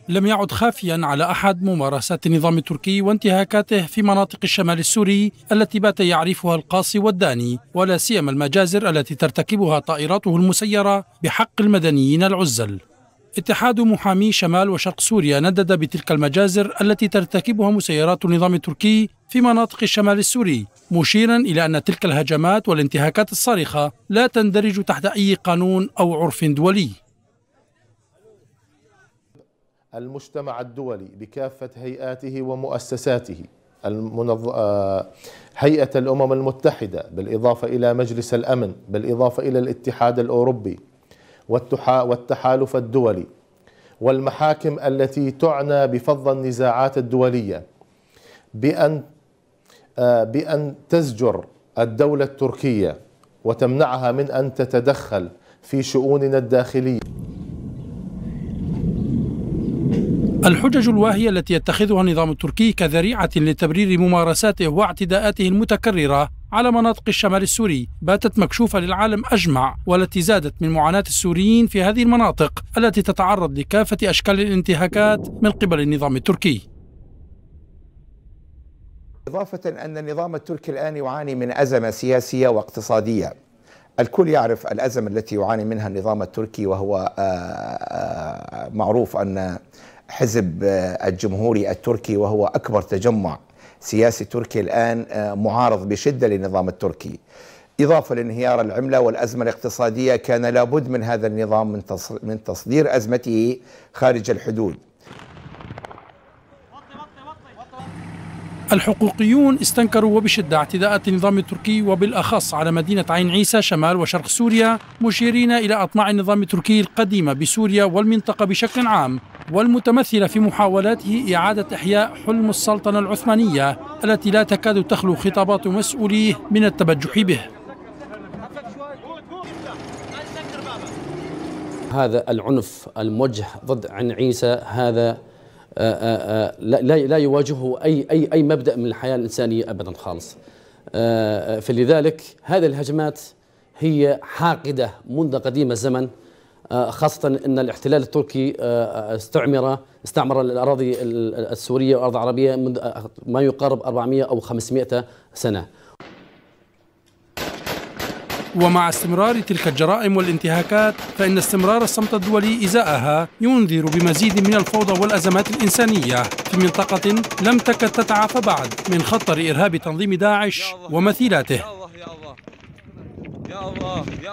لم يعد خافيا على أحد ممارسات النظام التركي وانتهاكاته في مناطق الشمال السوري التي بات يعرفها القاصي والداني، ولا سيما المجازر التي ترتكبها طائراته المسيرة بحق المدنيين العزل. اتحاد محامي شمال وشرق سوريا ندد بتلك المجازر التي ترتكبها مسيرات النظام التركي في مناطق الشمال السوري، مشيرا إلى أن تلك الهجمات والانتهاكات الصارخة لا تندرج تحت أي قانون أو عرف دولي. المجتمع الدولي بكافة هيئاته ومؤسساته، هيئة الأمم المتحدة، بالإضافة إلى مجلس الأمن، بالإضافة إلى الاتحاد الأوروبي والتحالف الدولي والمحاكم التي تعنى بفض النزاعات الدولية بأن تزجر الدولة التركية وتمنعها من أن تتدخل في شؤوننا الداخلية. الحجج الواهية التي يتخذها النظام التركي كذريعة لتبرير ممارساته واعتداءاته المتكررة على مناطق الشمال السوري باتت مكشوفة للعالم أجمع، والتي زادت من معاناة السوريين في هذه المناطق التي تتعرض لكافة أشكال الانتهاكات من قبل النظام التركي. إضافة أن النظام التركي الآن يعاني من أزمة سياسية واقتصادية. الكل يعرف الأزمة التي يعاني منها النظام التركي، وهو معروف أن حزب الجمهوري التركي، وهو أكبر تجمع سياسي تركي الآن، معارض بشدة للنظام التركي. إضافة لانهيار العملة والأزمة الاقتصادية، كان لابد من هذا النظام من تصدير أزمته خارج الحدود. الحقوقيون استنكروا وبشدة اعتداءات النظام التركي، وبالأخص على مدينة عين عيسى شمال وشرق سوريا، مشيرين إلى أطماع النظام التركي القديمة بسوريا والمنطقة بشكل عام، والمتمثلة في محاولاته إعادة إحياء حلم السلطنة العثمانية التي لا تكاد تخلو خطابات مسؤوليه من التبجح به. هذا العنف الموجه ضد عين عيسى هذا لا يواجهه أي مبدأ من الحياة الإنسانية أبدا خالص. فلذلك هذه الهجمات هي حاقدة منذ قديم الزمن، خاصة أن الاحتلال التركي استعمر الأراضي السورية والأرض العربية منذ ما يقارب 400 أو 500 سنة. ومع استمرار تلك الجرائم والانتهاكات، فإن استمرار الصمت الدولي إزاءها ينذر بمزيد من الفوضى والأزمات الإنسانية في منطقة لم تكد تتعافى بعد من خطر إرهاب تنظيم داعش ومثيلاته.